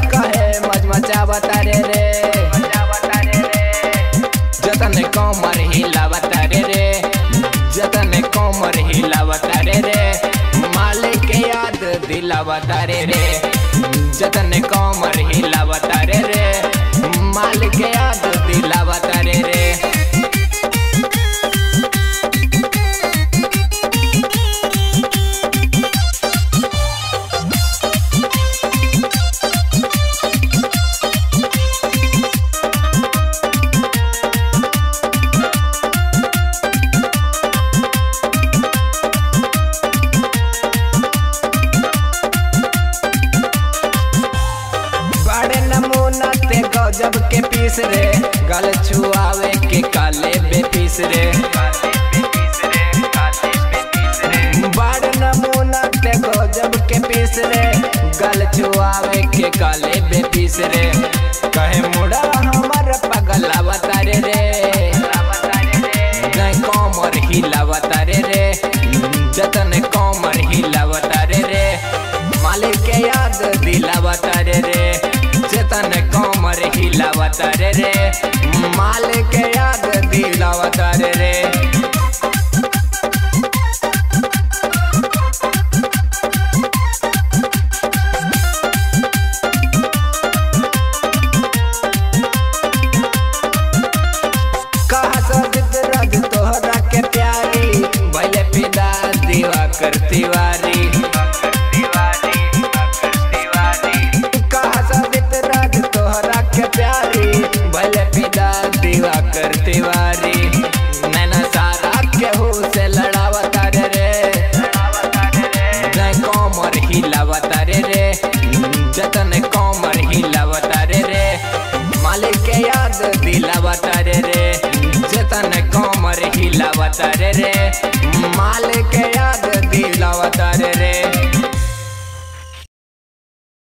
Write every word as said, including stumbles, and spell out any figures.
कहे मज मचावता रे रे जतन कमर हिलावता रे रे जतन कमर हिलावता रे रे मालिक के याद दिलावता रे रे जतन कमर हिलावता रे रे मालिक के याद दिलावता रे रे। गजब के पीस रे गल छुआवे के काले बेपीस रे बड़ नमूना ते गजब के पीस रे गल छुआवे के काले बेपीस रे कहे मुड़ा हमर पगलावता रे रे गए कमर हिलावता रे रे जतन कमर हिलावता रे रे मालिक के याद दिलावता रे रे जतन कमर हिलावता रे रे मालिक के याद दिलावता रे रे। कहा सजित रज तोहरा के प्यारी भले फिदा दीवा करती वारी भले फिदा दीवा करती वारी नैना सारा केहू से लड़ावता रे रे कमर हिलावता रे रे जतन कमर हिलावता रे रे मालिक के याद दिलावता रे रे जतन कमर हिलावता रे रे मालिक के याद दिलावता रे रे।